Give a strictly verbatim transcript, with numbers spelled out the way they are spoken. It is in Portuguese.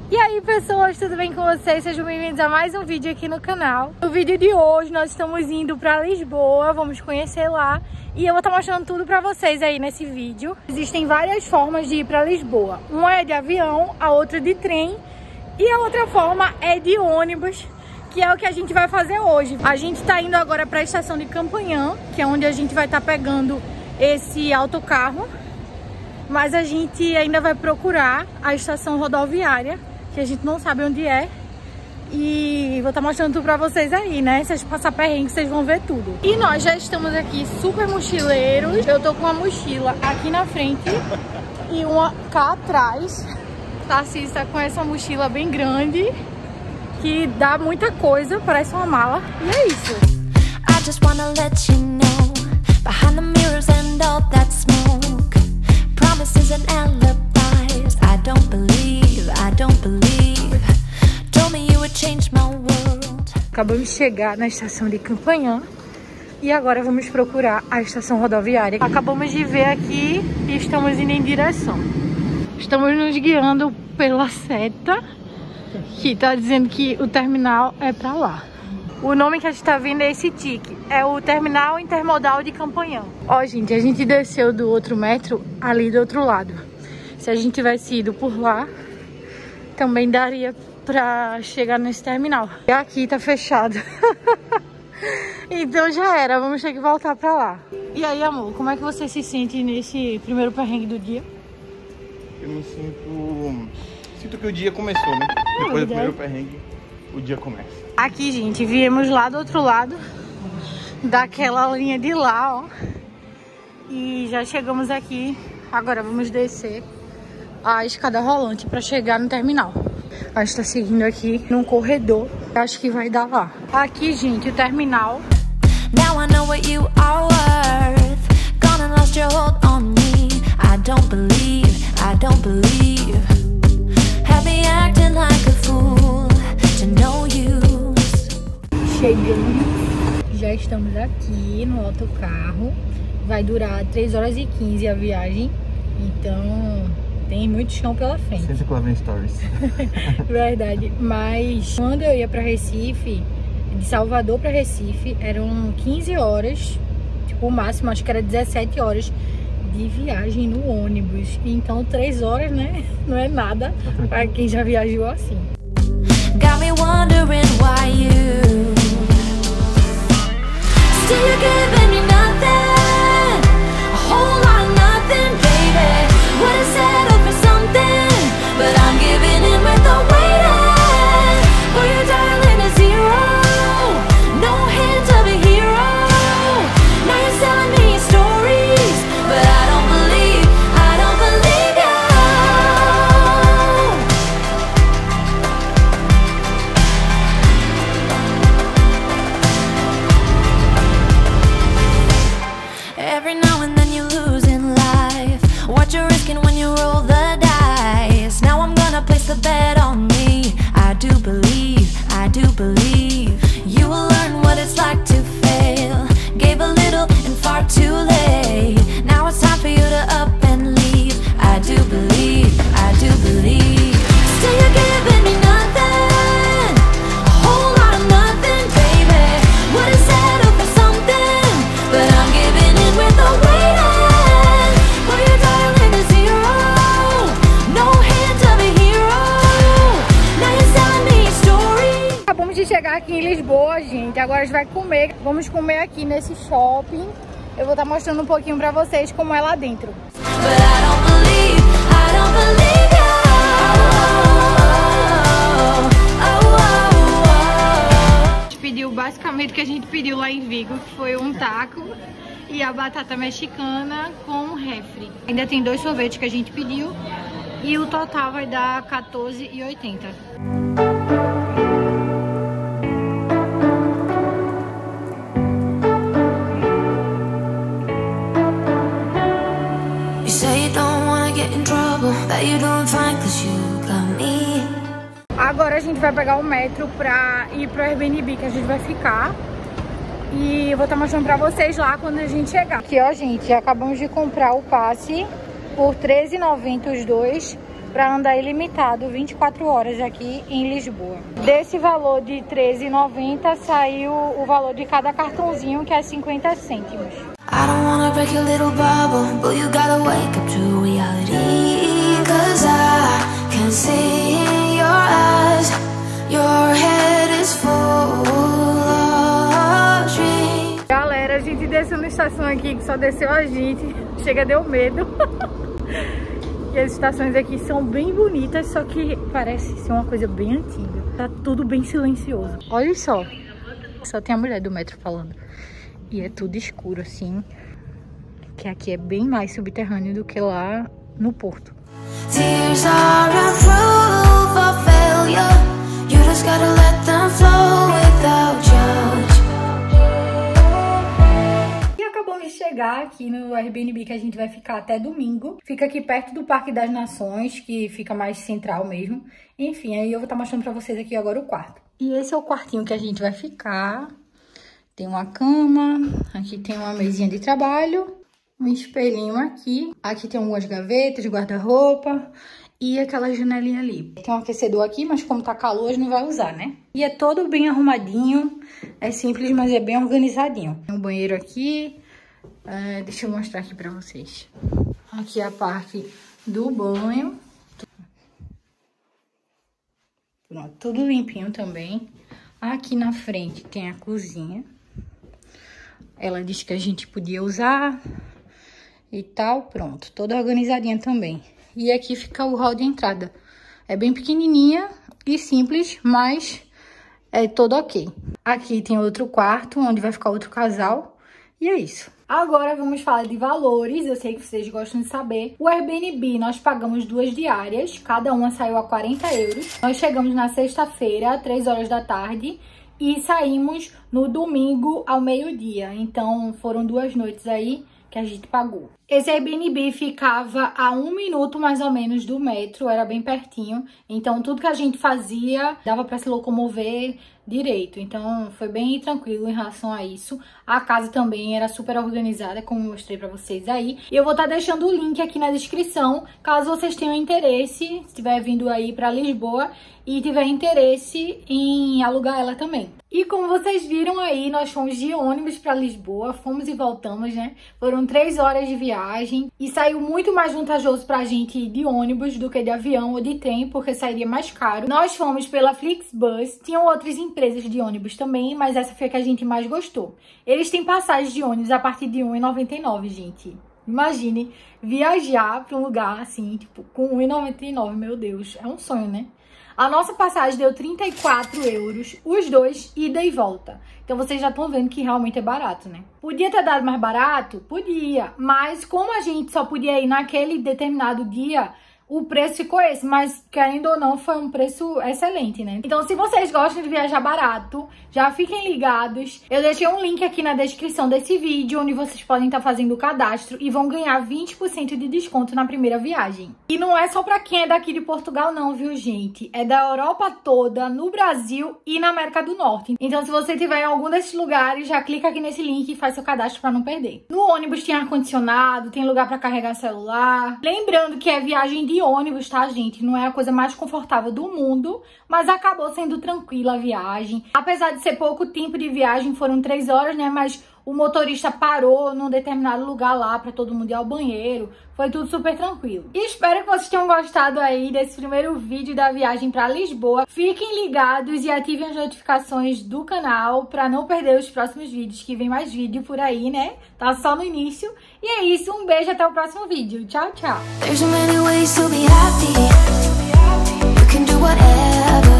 E aí pessoas, tudo bem com vocês? Sejam bem-vindos a mais um vídeo aqui no canal. No vídeo de hoje nós estamos indo para Lisboa, vamos conhecer lá e eu vou estar mostrando tudo para vocês aí nesse vídeo. Existem várias formas de ir para Lisboa, uma é de avião, a outra de trem e a outra forma é de ônibus, que é o que a gente vai fazer hoje. A gente está indo agora para a estação de Campanhã, que é onde a gente vai estar pegando esse autocarro, mas a gente ainda vai procurar a estação rodoviária, que a gente não sabe onde é. E vou estar mostrando tudo pra vocês aí, né? Se vocês passar perrengue, vocês vão ver tudo. E nós já estamos aqui super mochileiros. Eu tô com uma mochila aqui na frente e uma cá atrás. Tarcísio tá com essa mochila bem grande, que dá muita coisa, parece uma mala. E é isso. I just wanna let you know, behind the mirrors and all that smoke, promises and alibis, I don't believe, I don't believe. Told me you would change my world. Acabamos de chegar na estação de Campanhã e agora vamos procurar a estação rodoviária. Acabamos de ver aqui e estamos indo em direção. Estamos nos guiando pela seta que tá dizendo que o terminal é pra lá. O nome que a gente tá vendo é esse tique, é o Terminal Intermodal de Campanhã. Ó, gente, a gente desceu do outro metro ali do outro lado. Se a gente tivesse ido por lá, também daria pra chegar nesse terminal. E aqui tá fechado. Então já era, vamos ter que voltar pra lá. E aí, amor, como é que você se sente nesse primeiro perrengue do dia? Eu me sinto... Sinto que o dia começou, né? É, depois do primeiro perrengue, o dia começa. Aqui, gente, viemos lá do outro lado, daquela linha de lá, ó. E já chegamos aqui. Agora vamos descer a escada rolante para chegar no terminal. A gente tá seguindo aqui num corredor. Acho que vai dar lá. Aqui, gente, o terminal. Now I know what you are worth. Gone and lost your hold on me. I don't believe, I don't believe. Have me acting like a fool to know you. Chegamos, já estamos aqui no autocarro. Vai durar três horas e quinze a viagem, então tem muito chão pela frente. Sempre que lá vem stories. Verdade, mas quando eu ia para Recife, de Salvador para Recife, eram quinze horas, tipo o máximo, acho que era dezessete horas de viagem no ônibus. Então três horas, né, não é nada para quem já viajou assim. Got me wondering why you still you're giving me nothing, a whole lot of nothing, baby. Would've settled for something, but I'm giving in with the waiting. For your darling a zero, no hint of a hero. Now you're selling me your stories, but I don't believe, I don't believe you. Every now and then you lose in life. What you're risking when you roll the dice. Now I'm gonna place the bet on me. I do believe, I do believe. You will learn what it's like to fail. Gave a little and far too late. Now it's time for you to up and leave. I do believe, I do believe. Still you're giving me nothing, a whole lot of nothing, baby. Would've settled for something, but I'm giving in with the waiting. For your darling a zero, no hint of a hero. Now you're selling me a story. Acabamos de chegar aqui em Lisboa, gente. Agora a gente vai comer. Vamos comer aqui nesse shopping. Eu vou estar mostrando um pouquinho pra vocês como é lá dentro. But I don't believe, I don't believe you. Oh, oh, oh. A gente pediu basicamente o que a gente pediu lá em Vigo, que foi um taco e a batata mexicana com refri. Ainda tem dois sorvetes que a gente pediu e o total vai dar quatorze reais e oitenta centavos. Agora a gente vai pegar o metro pra ir pro Airbnb que a gente vai ficar. E eu vou estar mostrando pra vocês lá quando a gente chegar. Aqui, ó, gente, acabamos de comprar o passe por treze reais e noventa centavos os dois. para andar ilimitado vinte e quatro horas aqui em Lisboa. Desse valor de treze reais e noventa centavos saiu o valor de cada cartãozinho, que é cinquenta cêntimos. I don't wanna break your little bubble, but you gotta wake up to reality. Cause I can see in your eyes, your head is full of dreams. Galera, a gente desceu na estação aqui, que só desceu a gente. Chega, deu medo. E as estações aqui são bem bonitas, só que parece ser uma coisa bem antiga. Tá tudo bem silencioso. Olha só. Só tem a mulher do metro falando. E é tudo escuro, assim. Que aqui é bem mais subterrâneo do que lá no Porto. Tears are a proof of failure. You just gotta let them flow without judge. E acabamos de chegar aqui no Airbnb, que a gente vai ficar até domingo. Fica aqui perto do Parque das Nações, que fica mais central mesmo. Enfim, aí eu vou estar mostrando pra vocês aqui agora o quarto. E esse é o quartinho que a gente vai ficar. Tem uma cama, aqui tem uma mesinha de trabalho, um espelhinho aqui. Aqui tem algumas gavetas, guarda-roupa e aquela janelinha ali. Tem um aquecedor aqui, mas como tá calor, a gente não vai usar, né? E é todo bem arrumadinho, é simples, mas é bem organizadinho. Tem um banheiro aqui, é, deixa eu mostrar aqui pra vocês. Aqui é a parte do banho. Pronto, tudo limpinho também. Aqui na frente tem a cozinha. Ela disse que a gente podia usar e tal, pronto. Toda organizadinha também. E aqui fica o hall de entrada. É bem pequenininha e simples, mas é todo ok. Aqui tem outro quarto, onde vai ficar outro casal. E é isso. Agora vamos falar de valores, eu sei que vocês gostam de saber. O Airbnb nós pagamos duas diárias, cada uma saiu a quarenta euros. Nós chegamos na sexta-feira, três horas da tarde. E saímos no domingo ao meio-dia. Então, foram duas noites aí que a gente pagou. Esse Airbnb ficava a um minuto mais ou menos do metro, era bem pertinho. Então, tudo que a gente fazia dava para se locomover direito. Então, foi bem tranquilo em relação a isso. A casa também era super organizada, como eu mostrei para vocês aí. E eu vou estar deixando o link aqui na descrição, caso vocês tenham interesse, se estiver vindo aí para Lisboa e tiver interesse em alugar ela também. E como vocês viram aí, nós fomos de ônibus para Lisboa, fomos e voltamos, né? Foram três horas de viagem e saiu muito mais vantajoso pra gente ir de ônibus do que de avião ou de trem, porque sairia mais caro. Nós fomos pela Flixbus, tinham outras empresas de ônibus também, mas essa foi a que a gente mais gostou. Eles têm passagens de ônibus a partir de um real e noventa e nove centavos, gente. Imagine viajar para um lugar assim, tipo, com um real e noventa e nove centavos, meu Deus, é um sonho, né? A nossa passagem deu trinta e quatro euros, os dois, ida e volta. Então vocês já estão vendo que realmente é barato, né? Podia ter dado mais barato? Podia. Mas como a gente só podia ir naquele determinado dia, o preço ficou esse. Mas, querendo ou não, foi um preço excelente, né? Então, se vocês gostam de viajar barato, já fiquem ligados. Eu deixei um link aqui na descrição desse vídeo, onde vocês podem estar fazendo o cadastro e vão ganhar vinte por cento de desconto na primeira viagem. E não é só pra quem é daqui de Portugal não, viu, gente? É da Europa toda, no Brasil e na América do Norte. Então, se você estiver em algum desses lugares, já clica aqui nesse link e faz seu cadastro pra não perder. No ônibus tem ar-condicionado, tem lugar pra carregar celular. Lembrando que é viagem de ônibus, tá, gente? Não é a coisa mais confortável do mundo, mas acabou sendo tranquila a viagem. Apesar de ser pouco tempo de viagem, foram três horas, né? Mas o motorista parou num determinado lugar lá pra todo mundo ir ao banheiro. Foi tudo super tranquilo. E espero que vocês tenham gostado aí desse primeiro vídeo da viagem pra Lisboa. Fiquem ligados e ativem as notificações do canal pra não perder os próximos vídeos, que vem mais vídeo por aí, né? Tá só no início. E é isso, um beijo, até o próximo vídeo. Tchau, tchau! There's so many ways to be happy. You can do whatever.